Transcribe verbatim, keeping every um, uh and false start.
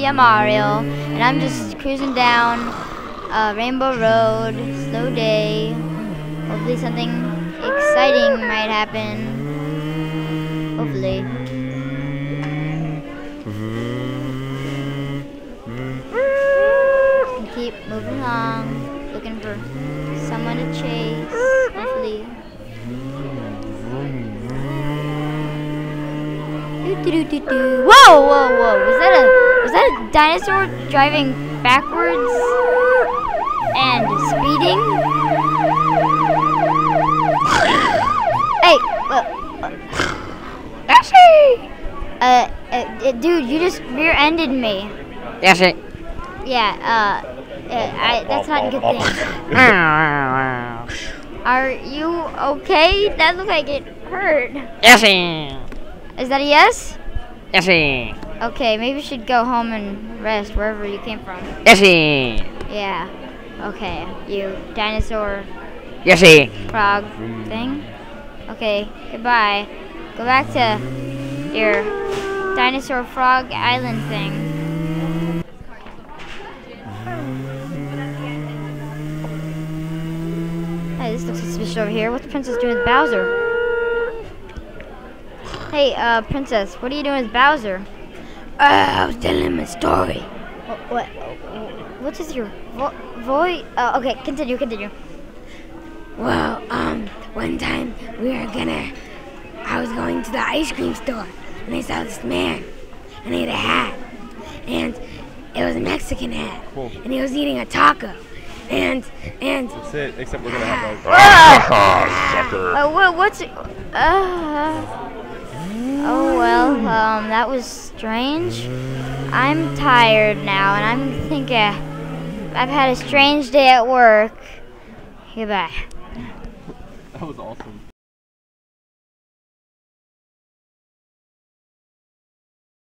be a Mario, and I'm just cruising down uh, Rainbow Road, slow day. Hopefully something exciting might happen. Hopefully. And keep moving along, looking for someone to chase. Hopefully. Whoa, whoa, whoa! Was that a was that a dinosaur driving backwards and speeding? Hey, uh, Dashi! Uh, uh, dude, you just rear-ended me. Dashi. Yeah, uh, uh, I, that's not a good thing. Are you okay? That looked like it hurt. Dashi. Is that a yes? Dashi. Okay, maybe you should go home and rest wherever you came from. Dashi. Yeah. Okay, you dinosaur Dashi. frog thing. Okay, goodbye. Go back to your dinosaur frog island thing. Hey, this looks suspicious over here. What's the princess doing with Bowser? Hey, uh, princess, what are you doing with Bowser? Uh, I was telling him a story. What? What, what is your vo voice? Uh, okay, continue, continue. Well, um, one time we were gonna, I was going to the ice cream store, and I saw this man, and he had a hat, and it was a Mexican hat, Cool. and he was eating a taco, and, and... That's it, except we're gonna have like... Uh, what, what's... Uh, oh, well, um, that was strange. I'm tired now, and I'm thinking I've had a strange day at work. Goodbye. That was awesome.